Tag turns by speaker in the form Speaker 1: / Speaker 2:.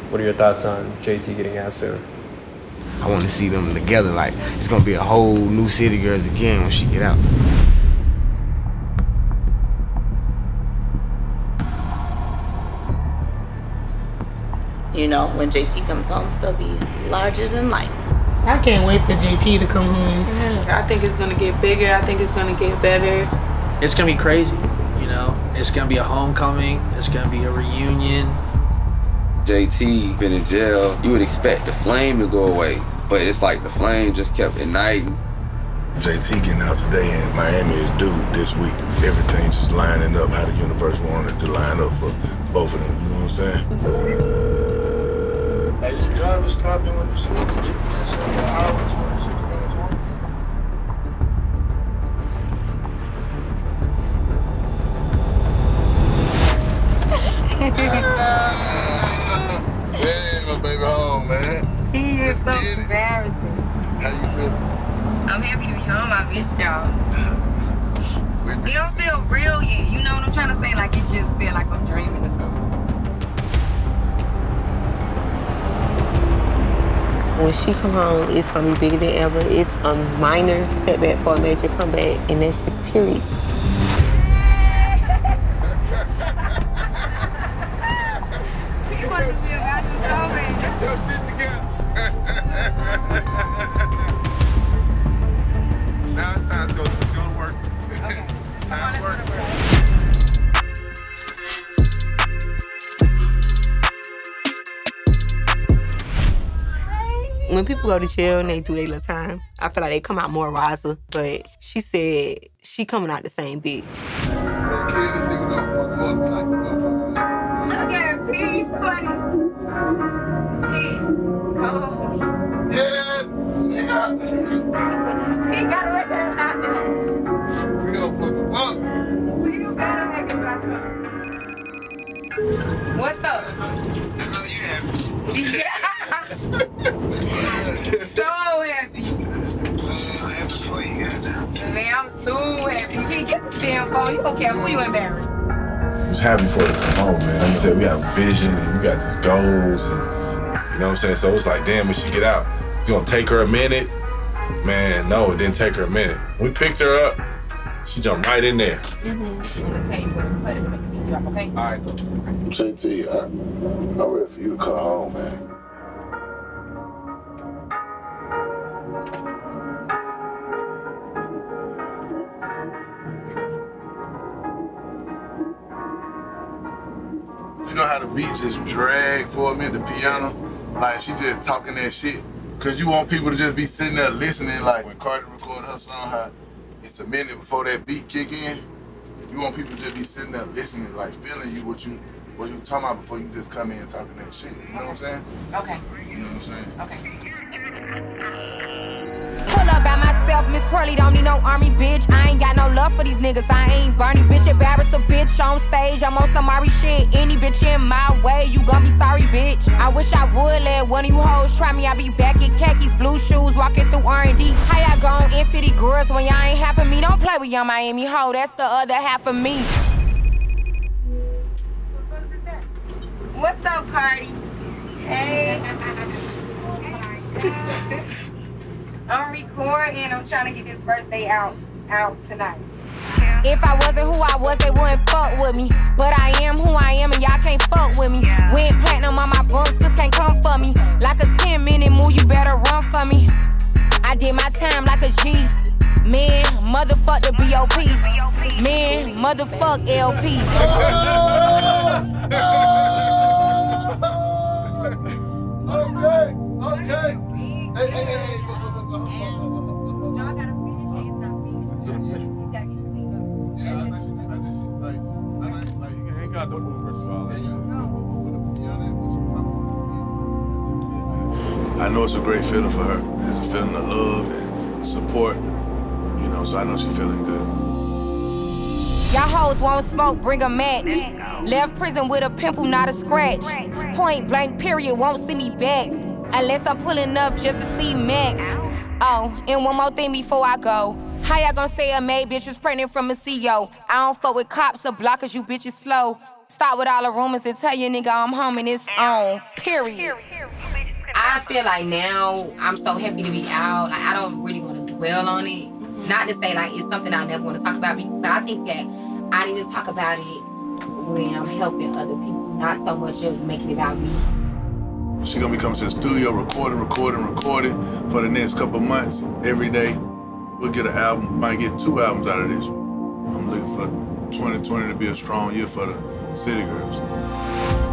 Speaker 1: What are your thoughts on JT getting out soon?
Speaker 2: I want to see them together. Like, it's gonna be a whole new City Girls again when she get out.
Speaker 3: You know, when JT comes home, they'll be larger than life.
Speaker 4: I can't wait for JT to come home.
Speaker 5: I think it's gonna get bigger. I think it's gonna get better.
Speaker 6: It's gonna be crazy, you know? It's gonna be a homecoming. It's gonna be a reunion.
Speaker 7: JT been in jail. You would expect the flame to go away, but it's like the flame just kept igniting.
Speaker 8: JT getting out today and Miami is due this week. Everything just lining up how the universe wanted to line up for both of them, you know what I'm saying?
Speaker 9: Hey, the driver's stopping with the switch GPS on your hour, 26 minutes work. Hey, my baby home, man.
Speaker 10: He is so embarrassing.
Speaker 9: How you feeling?
Speaker 10: I'm happy to be home. I missed y'all. It don't feel real yet. You know what I'm trying to say? Like, it just feel like I'm dreaming or something.
Speaker 11: When she come home, it's gonna be bigger than ever. It's a minor setback for a major comeback, and that's just period.
Speaker 9: Get your shit together. Now it's time to go. It's gonna work. Okay. It's time to work.
Speaker 11: When people go to jail and they do their little time, I feel like they come out more wiser. But she said she coming out the same bitch.
Speaker 10: Look at peace, buddy. Peace, come on.
Speaker 9: Yeah,
Speaker 10: He gotta make it happen.
Speaker 9: we gonna fuck him up.
Speaker 10: You gotta make it happen. What's up?
Speaker 9: I know you happy.
Speaker 10: So happy.
Speaker 9: Happy for you, goddamn.
Speaker 10: Man, I'm too happy. You can't get this damn phone. You don't care who you embarrass.
Speaker 12: I was happy for her to come home, man. Like you said, we have vision and we got these goals, and you know what I'm saying? So it's like, damn, when she get out, it's gonna take her a minute. Man, no, it didn't take her a minute. We picked her up, she jumped right in there.
Speaker 10: I'm gonna tell you what to put it to make me drop, okay?
Speaker 12: All right.
Speaker 8: JT, I'm ready for you to come home, man. You know how the beat just drag for a minute, the piano? Like, she just talking that shit. Cause you want people to just be sitting there listening, like when Cardi recorded her song, how it's a minute before that beat kick in. You want people to just be sitting there listening, like feeling you, what you talking about before you just come in talking that shit. You know what I'm saying?
Speaker 10: Okay.
Speaker 8: You know what I'm saying?
Speaker 10: Okay.
Speaker 13: Pull up by myself, Miss Pearly, don't need no army, bitch. I ain't got no love for these niggas, I ain't Bernie, bitch. Embarrass a bitch on stage, I'm on some Ari shit. Any bitch in my way, you gon' be sorry, bitch. I wish I would let one of you hoes try me. I be back in khakis, blue shoes, walking through R&D. How y'all gon' in-city girls when y'all ain't half of me? Don't play with young Miami hoe, that's the other half of me.
Speaker 10: What's up, Cardi? Hey. I'm recording. I'm trying to get this first day out tonight.
Speaker 13: If I wasn't who I was, they wouldn't fuck with me. But I am who I am, and y'all can't fuck with me. Went platinum on my books, this can't come for me. Like a 10-minute move, you better run for me. I did my time like a G. Man, motherfuck the B.O.P. Man, motherfuck LP.
Speaker 9: Okay. Hey.
Speaker 8: I know it's a great feeling for her. It's a feeling of love and support, you know, so I know she's feeling good.
Speaker 13: Y'all hoes won't smoke, bring a match. Left prison with a pimple, not a scratch. Point blank, period, won't see me back. Unless I'm pulling up just to see Max. Oh, and one more thing before I go. How y'all gonna say a maid bitch was pregnant from a CEO? I don't fuck with cops or blockers, you bitches slow. Stop with all the rumors and tell your nigga I'm home and it's on. Period.
Speaker 10: I feel like now I'm so happy to be out. Like I don't really want to dwell on it. Not to say like it's something I never want to talk about, but I think that I need to talk about it when I'm helping other people, not so much just making it about me.
Speaker 8: She's gonna be coming to the studio, recording for the next couple months, every day. We'll get an album, might get 2 albums out of this. I'm looking for 2020 to be a strong year for the City Girls.